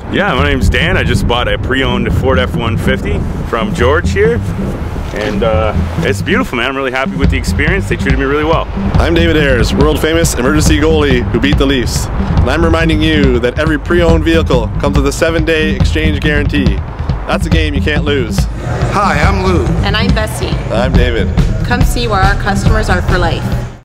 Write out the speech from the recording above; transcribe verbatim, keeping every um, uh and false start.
Yeah, my name's Dan. I just bought a pre-owned Ford F one fifty from George here. And uh, it's beautiful, man. I'm really happy with the experience. They treated me really well. I'm David Ayres, world famous emergency goalie who beat the Leafs. And I'm reminding you that every pre-owned vehicle comes with a seven day exchange guarantee. That's a game you can't lose. Hi, I'm Lou. And I'm Bessie. I'm David. Come see where our customers are for life.